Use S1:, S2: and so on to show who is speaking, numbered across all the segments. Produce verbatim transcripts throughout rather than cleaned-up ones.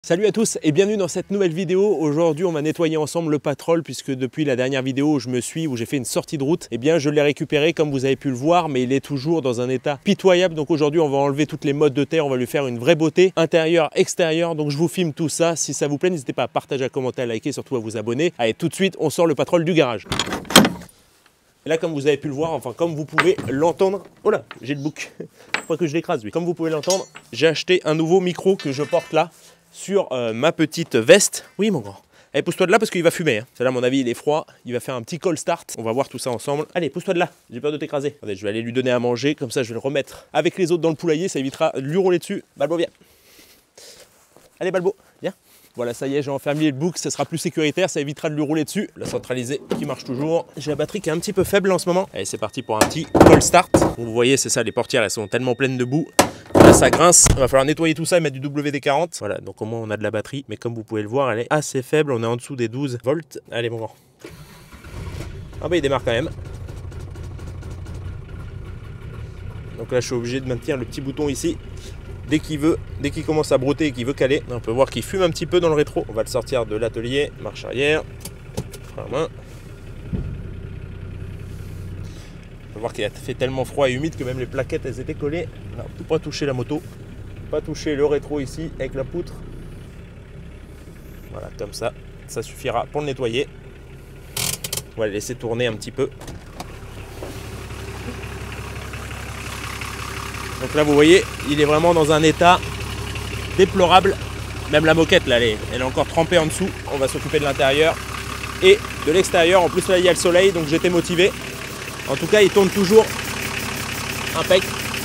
S1: Salut à tous et bienvenue dans cette nouvelle vidéo. Aujourd'hui on va nettoyer ensemble le Patrol puisque depuis la dernière vidéo où je me suis, où j'ai fait une sortie de route, eh bien je l'ai récupéré comme vous avez pu le voir, mais il est toujours dans un état pitoyable. Donc aujourd'hui on va enlever toutes les mottes de terre, on va lui faire une vraie beauté, intérieur, extérieur. Donc je vous filme tout ça. Si ça vous plaît, n'hésitez pas à partager, à commenter, à liker, surtout à vous abonner. Allez, tout de suite on sort le Patrol du garage. Et là, comme vous avez pu le voir, enfin comme vous pouvez l'entendre, oh là, j'ai le bouc, pas que je l'écrase lui. Comme vous pouvez l'entendre, j'ai acheté un nouveau micro que je porte là sur euh, ma petite veste. Oui mon grand. Allez, pousse-toi de là parce qu'il va fumer. Hein. Celle-là, à mon avis, il est froid. Il va faire un petit cold start. On va voir tout ça ensemble. Allez, pousse-toi de là. J'ai peur de t'écraser. Attendez, je vais aller lui donner à manger. Comme ça, je vais le remettre avec les autres dans le poulailler. Ça évitera de lui rouler dessus. Balbo, viens. Allez, Balbo, viens. Voilà, ça y est, j'ai enfermé le bouc, ça sera plus sécuritaire, ça évitera de lui rouler dessus. La centralisée qui marche toujours. J'ai la batterie qui est un petit peu faible en ce moment. Allez, c'est parti pour un petit cold start. Vous voyez, c'est ça, les portières, elles sont tellement pleines de boue. Là, ça grince. Il va falloir nettoyer tout ça et mettre du W D quarante. Voilà, donc au moins on a de la batterie. Mais comme vous pouvez le voir, elle est assez faible. On est en dessous des douze volts. Allez, mon grand. Ah bah, il démarre quand même. Donc là, je suis obligé de maintenir le petit bouton ici. Dès qu'il veut, dès qu'il commence à brouter et qu'il veut caler, on peut voir qu'il fume un petit peu dans le rétro. On va le sortir de l'atelier, marche arrière, frein à main. On peut voir qu'il a fait tellement froid et humide que même les plaquettes elles étaient collées. On ne peut pas toucher la moto, pas toucher le rétro ici avec la poutre. Voilà, comme ça, ça suffira pour le nettoyer. On va le laisser tourner un petit peu. Donc là vous voyez, il est vraiment dans un état déplorable. Même la moquette là, elle est, elle est encore trempée en dessous. On va s'occuper de l'intérieur et de l'extérieur. En plus là il y a le soleil, donc j'étais motivé. En tout cas il tourne toujours impec.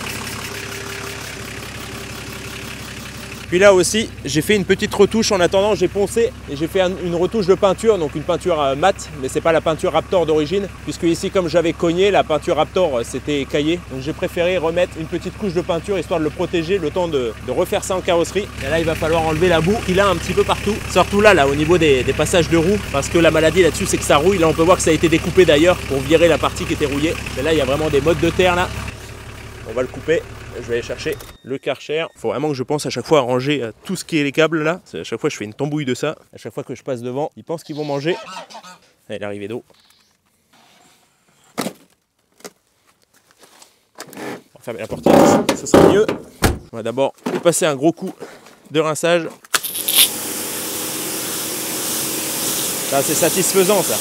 S1: Puis là aussi, j'ai fait une petite retouche en attendant, j'ai poncé et j'ai fait un, une retouche de peinture, donc une peinture euh, mate, mais c'est pas la peinture Raptor d'origine, puisque ici comme j'avais cogné, la peinture Raptor c'était caillé, donc j'ai préféré remettre une petite couche de peinture histoire de le protéger le temps de, de refaire ça en carrosserie. Et là il va falloir enlever la boue qu'il a un petit peu partout, surtout là, là au niveau des, des passages de roues, parce que la maladie là-dessus c'est que ça rouille. Là on peut voir que ça a été découpé d'ailleurs pour virer la partie qui était rouillée. Et là il y a vraiment des mottes de terre là, on va le couper. Je vais aller chercher le Karcher. Il faut vraiment que je pense à chaque fois à ranger tout ce qui est les câbles là. À chaque fois je fais une tambouille de ça. À chaque fois que je passe devant, ils pensent qu'ils vont manger. Allez, l'arrivée d'eau. On va fermer la portière, ça sera mieux. On va d'abord lui passer un gros coup de rinçage. Ça c'est satisfaisant ça.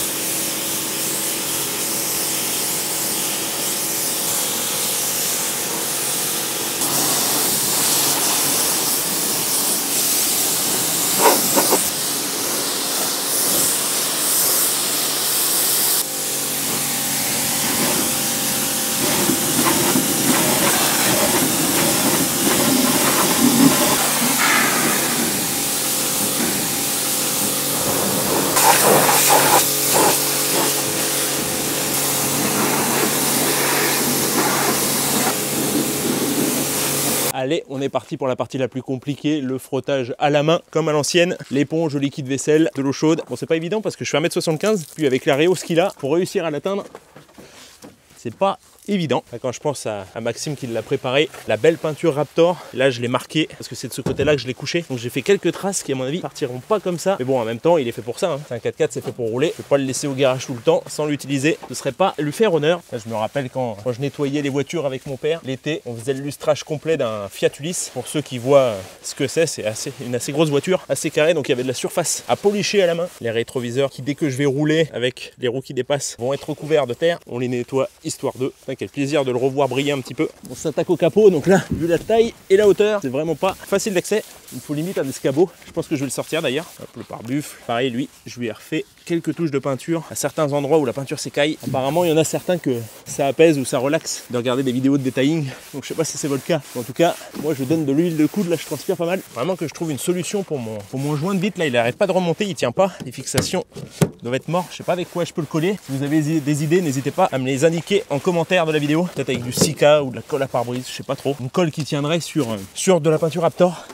S1: Allez, on est parti pour la partie la plus compliquée, le frottage à la main, comme à l'ancienne. L'éponge, le liquide vaisselle, de l'eau chaude. Bon, c'est pas évident parce que je fais un mètre soixante-quinze, puis avec la réhausse qu'il a, pour réussir à l'atteindre, c'est pas évident. Quand je pense à, à Maxime qui l'a préparé, la belle peinture Raptor, là je l'ai marqué parce que c'est de ce côté-là que je l'ai couché. Donc j'ai fait quelques traces qui à mon avis partiront pas comme ça. Mais bon, en même temps, il est fait pour ça. Hein. C'est un quatre quatre, c'est fait pour rouler. Je peux pas le laisser au garage tout le temps sans l'utiliser. Ce serait pas lui faire honneur. Là, je me rappelle quand, quand je nettoyais les voitures avec mon père l'été, on faisait le lustrage complet d'un Fiat Ulysse. Pour ceux qui voient ce que c'est, c'est assez, une assez grosse voiture, assez carrée. Donc il y avait de la surface à policher à la main. Les rétroviseurs qui, dès que je vais rouler avec les roues qui dépassent, vont être recouverts de terre. On les nettoie histoire d'eux. Quel plaisir de le revoir briller un petit peu. On s'attaque au capot, donc là, vu la taille et la hauteur, c'est vraiment pas facile d'accès. Il faut limite un escabeau. Je pense que je vais le sortir d'ailleurs. Hop, le pare-buffle. Pareil, lui, je lui ai refait quelques touches de peinture à certains endroits où la peinture s'écaille. Apparemment, il y en a certains que ça apaise ou ça relaxe de regarder des vidéos de detailing. Donc je sais pas si c'est votre cas. En tout cas, moi je donne de l'huile de coude, là je transpire pas mal. Vraiment que je trouve une solution pour mon, pour mon joint de vitre. Là, il arrête pas de remonter, il tient pas. Les fixations doivent être mortes. Je sais pas avec quoi je peux le coller. Si vous avez des idées, n'hésitez pas à me les indiquer en commentaire de la vidéo. Peut-être avec du Sika ou de la colle à pare-brise, je sais pas trop. Une colle qui tiendrait sur, sur de la peinture Raptor.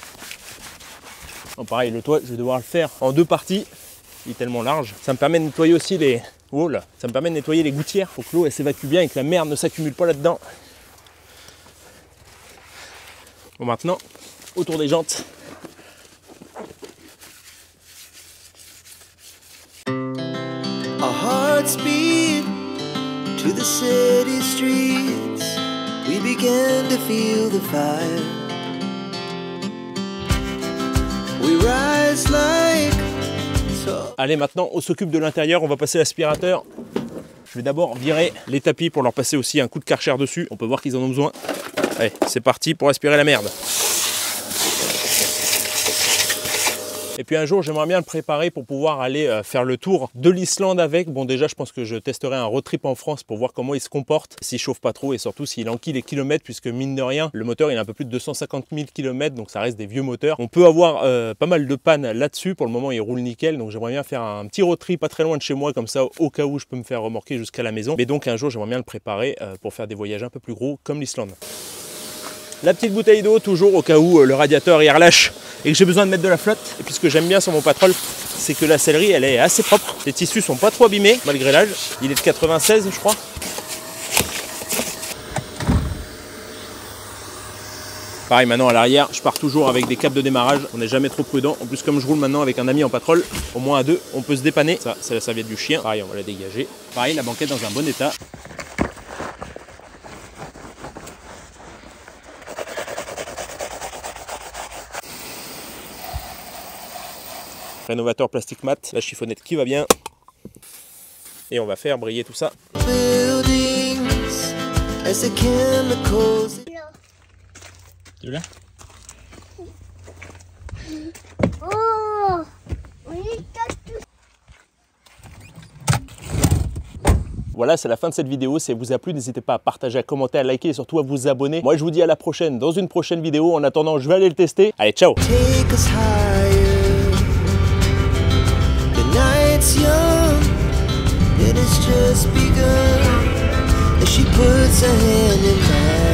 S1: Bon, pareil, le toit, je vais devoir le faire en deux parties. Il est tellement large. Ça me permet de nettoyer aussi les... Oh là, ça me permet de nettoyer les gouttières pour que l'eau s'évacue bien et que la merde ne s'accumule pas là-dedans. Bon, maintenant, autour des jantes.
S2: Godspeed to the city streets. We began to feel the fire. We rise like tall.
S1: Allez, maintenant on s'occupe de l'intérieur, on va passer l'aspirateur. Je vais d'abord virer les tapis pour leur passer aussi un coup de Karcher dessus. On peut voir qu'ils en ont besoin. Allez, c'est parti pour aspirer la merde. Et puis un jour, j'aimerais bien le préparer pour pouvoir aller euh, faire le tour de l'Islande avec. Bon, déjà, je pense que je testerai un road trip en France pour voir comment il se comporte, s'il chauffe pas trop et surtout s'il enquille les kilomètres, puisque mine de rien, le moteur il a un peu plus de deux cent cinquante mille kilomètres, donc ça reste des vieux moteurs. On peut avoir euh, pas mal de pannes là-dessus. Pour le moment, il roule nickel, donc j'aimerais bien faire un petit road trip pas très loin de chez moi, comme ça, au cas où je peux me faire remorquer jusqu'à la maison. Mais donc un jour, j'aimerais bien le préparer euh, pour faire des voyages un peu plus gros comme l'Islande. La petite bouteille d'eau, toujours au cas où euh, le radiateur il relâche et que j'ai besoin de mettre de la flotte. Et puis ce que j'aime bien sur mon Patrol, c'est que la sellerie elle est assez propre. Les tissus sont pas trop abîmés malgré l'âge. Il est de quatre-vingt-seize je crois. Pareil, maintenant à l'arrière, je pars toujours avec des câbles de démarrage. On n'est jamais trop prudent. En plus, comme je roule maintenant avec un ami en Patrol, au moins à deux, on peut se dépanner. Ça, c'est la serviette du chien. Pareil, on va la dégager. Pareil, la banquette dans un bon état. Rénovateur plastique mat, la chiffonnette qui va bien. Et on va faire briller tout ça. Tu là?
S3: Oh,
S1: voilà, c'est la fin de cette vidéo. Si elle vous a plu, n'hésitez pas à partager, à commenter, à liker et surtout à vous abonner. Moi, je vous dis à la prochaine dans une prochaine vidéo. En attendant, je vais aller le tester. Allez, ciao!
S2: Young, it has just begun as she puts her hand in mine.